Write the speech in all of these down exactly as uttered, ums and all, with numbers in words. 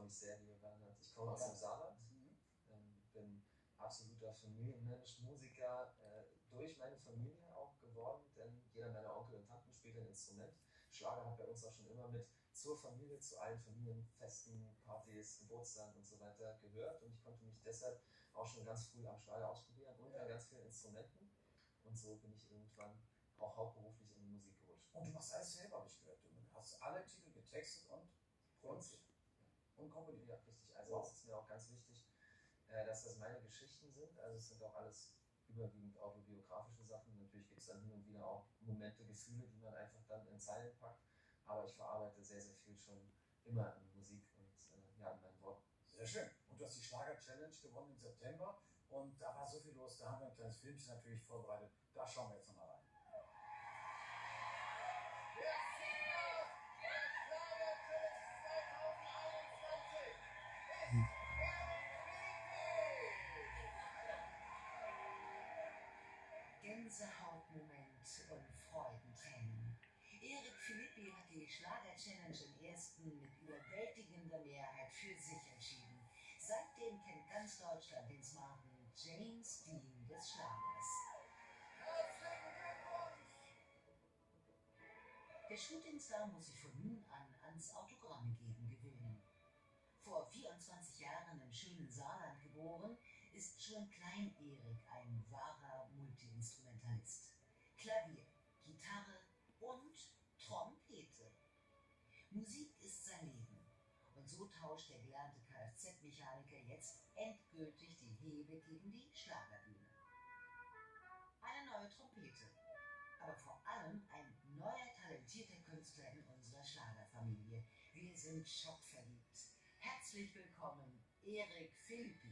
ich sehr, liebe Bernhard. Ich komme aus dem Saarland, ähm, bin absoluter Familienmensch, Musiker, äh, durch meine Familie auch geworden, denn jeder meiner Onkel und Tanten spielt ein Instrument. Schlager hat bei uns auch schon immer mit zur Familie, zu allen Familienfesten, Partys, Geburtstagen und so weiter gehört, und ich konnte mich deshalb auch schon ganz früh am Schlager ausprobieren und an ganz vielen Instrumenten, und so bin ich irgendwann auch hauptberuflich in die Musik gerutscht. Und du machst alles selber, habe ich gehört. Du hast alle Titel getextet und produziert. Und komponiert, ja, richtig. Also wow. Es ist mir auch ganz wichtig, dass das meine Geschichten sind. Also es sind auch alles überwiegend autobiografische Sachen. Natürlich gibt es dann hin und wieder auch Momente, Gefühle, die man einfach dann in Zeilen packt. Aber ich verarbeite sehr, sehr viel schon immer in Musik und äh, ja, in meinen Worten. Sehr schön. Und du hast die Schlager-Challenge gewonnen im September. Und da war so viel los. Da haben wir ein kleines Filmchen natürlich vorbereitet. Da schauen wir jetzt nochmal rein. Der Sieger der Schlager-Challenge zweitausendeinundzwanzig ist Gänsehautmoment und Freudentränen. Erik Philippi hat die Schlager-Challenge im ersten mit überwältigender Mehrheit für sich entschieden. Seitdem kennt ganz Deutschland den smarten James Dean des Schlagers. Herzlichen Glückwunsch! Der Shootingstar muss sich von nun an ans Autogrammgeben gewöhnen. Vor vierundzwanzig Jahren im schönen Saarland geboren, ist schon Klein-Erik ein wahrer Multiinstrumentalist. Klavier, Gitarre und Trompete. Musik ist sein Leben. Und so tauscht der gelernte Kfz-Mechaniker jetzt endgültig die Hebe gegen die Schlagerbühne. Eine neue Trompete. Aber vor allem ein neuer, talentierter Künstler in unserer Schlagerfamilie. Wir sind schockverliebt. Herzlich willkommen, Erik Philippi.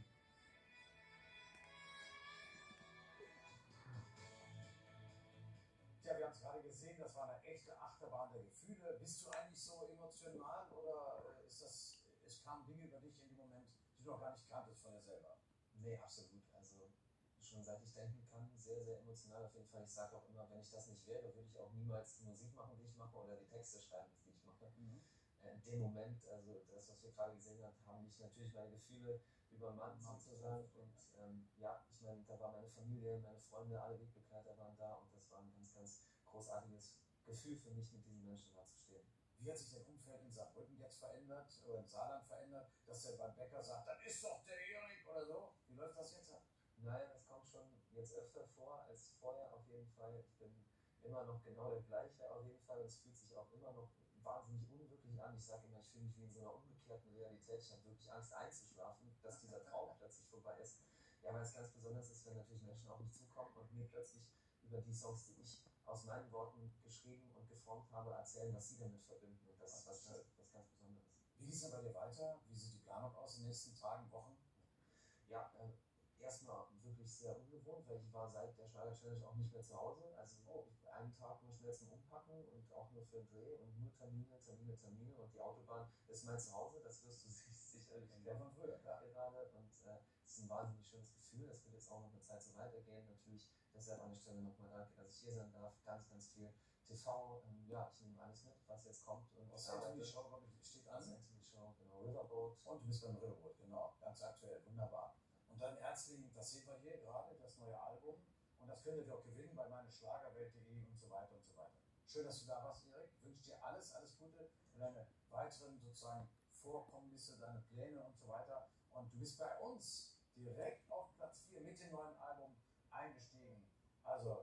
Ja, wir haben es gerade gesehen, das war eine echte Achterbahn der Gefühle. Bist du eigentlich so emotional oder ist das, es kamen Dinge über dich in dem Moment, die du noch gar nicht kanntest von dir selber? Nee, absolut. Also schon seit ich denken kann, sehr, sehr emotional auf jeden Fall. Ich sage auch immer, wenn ich das nicht wäre, würde ich auch niemals die Musik machen, die ich mache, oder die Texte schreiben, die ich mache. Mhm. In dem Moment, also das, was wir gerade gesehen haben, haben mich natürlich meine Gefühle übermannt sozusagen. Und ähm, ja, ich meine, da war meine Familie, meine Freunde, alle Wegbegleiter waren da, und das war ein ganz, ganz großartiges Gefühl für mich, mit diesen Menschen da zu stehen. Wie hat sich dein Umfeld in Saarbrücken jetzt verändert oder im Saarland verändert, dass der beim Bäcker sagt, das ist doch der Erik oder so? Wie läuft das jetzt ab? Naja, das kommt schon jetzt öfter vor als vorher auf jeden Fall. Ich bin immer noch genau der gleiche auf jeden Fall, und es fühlt sich auch immer noch wahnsinnig unwirklich an. Ich sage immer, ich fühle mich wie in so einer umgekehrten Realität. Ich habe wirklich Angst einzuschlafen, dass dieser Traum plötzlich vorbei ist. Ja, weil es ganz besonders ist, wenn natürlich Menschen auf mich zukommen und mir plötzlich über die Songs, die ich aus meinen Worten geschrieben und geformt habe, erzählen, was sie damit verbinden. Und das ist was, was, was ganz Besonderes. Wie geht es denn bei dir weiter? Wie sieht die Planung aus in den nächsten Tagen, Wochen? Ja, äh, erstmal wirklich sehr ungewohnt, weil ich war seit der Schlager-Challenge auch nicht mehr zu Hause. Also oh, einen Tag nur schnell zum Umpacken und auch nur für den Dreh und nur Termine, Termine, Termine, und die Autobahn ist mein Zuhause, das wirst du sicherlich kennen von früher, klar. Gerade, und es äh, ist ein wahnsinnig schönes Gefühl. Das wird jetzt auch noch eine Zeit so weitergehen. Natürlich deshalb an der Stelle nochmal danke, dass ich hier sein darf. Ganz, ganz viel T V, ähm, ja, ich nehme alles mit, was jetzt kommt. Und was Anthony Show, glaube ich, steht an. Anthony Show, genau, Riverboat. Und du bist beim Riverboat, genau, ganz aktuell, wunderbar. Und dann Ärztling, das sehen wir hier gerade, das neue Album. Und das könnt ihr auch gewinnen bei meineschlagerwelt punkt de und so weiter und so weiter. Schön, dass du da warst, Erik. Ich wünsche dir alles, alles Gute für deine weiteren sozusagen Vorkommnisse, deine Pläne und so weiter. Und du bist bei uns direkt auf Platz vier mit dem neuen Album eingestiegen. Also